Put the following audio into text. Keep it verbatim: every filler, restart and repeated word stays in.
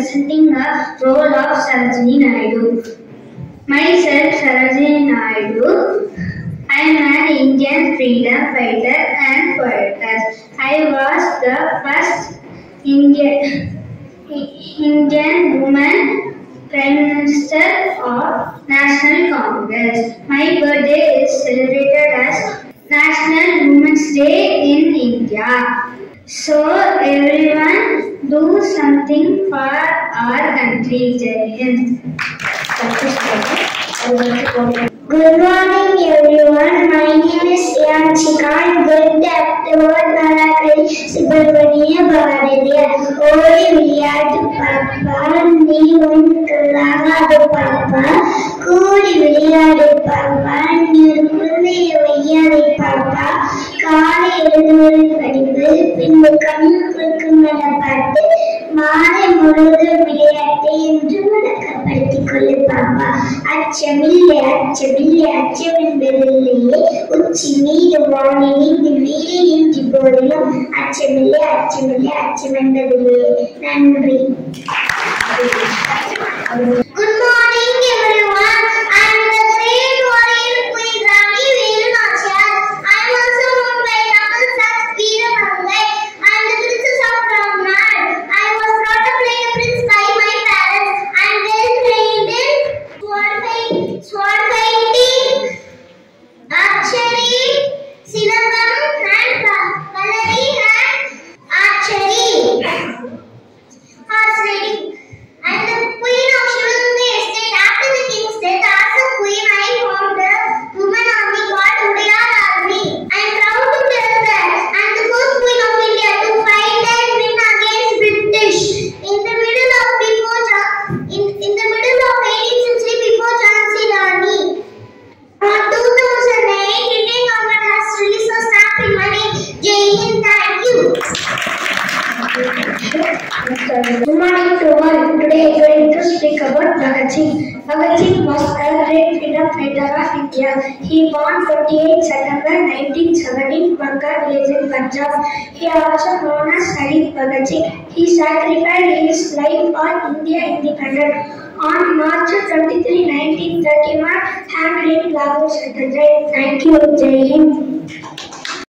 presenting a role of Sarojini Naidu. Myself, Sarojini Naidu. I am an Indian freedom fighter and poetess. I was the first Indian, Indian woman Prime Minister of National Congress. My birthday is celebrated as National Women's Day in India. So everyone do something for our country. Jai Hind. Good morning everyone. My name is Yanchika. I'm going to afterward Nalakari Subramaniya Bharatiya. Odi Viliyadu Papa, Nee Un Kalagadu Papa, Kudi Viliyadu Papa, Nirkulli Vayyadu Papa, Kali Eluduri Padibu, Pindu Kanukku Mala Pattu, Male Muludu Viliyattu Endru Valakkapadutthi Kollu Papa. Achamille, Achamille, Achamendadille, Uchi Meedu Vaanil Veeru Jibodilum, Achamille, Achamille, Achamendadille. Nandri. Good morning everyone. I am the great warrior Queen Rani Velu Nachiyar. I am also known by Namal Saks Veeramangai. I am the princess of Ramnad. I was brought up like a prince by my parents. I am well trained in sword fighting, sword fighting, archery, silagam, and cutlery and archery, horse riding. I am the queen of Shivaganga estate. After the king's death, as a queen, I formed a woman army called Udayar Army. I am proud to tell that I am the first queen of India to fight and win against British in the middle of before in, in the middle of eighteenth century before Jhansi Rani. On two thousand eight, Indian government has released a stamp in money. Jai Hind. Thank you. Good morning to all. Today I am going to speak about Bhagat Singh. Bhagat Singh was a great freedom fighter of India. He born twenty-eighth September nineteen seventeen, Banka village in Punjab. He is also known as Shaheed Bhagat Singh. He sacrificed his life on India independence. On March twenty-third, nineteen thirty-one, hanged in Lahore, Sattara. Thank you. Jai Hind.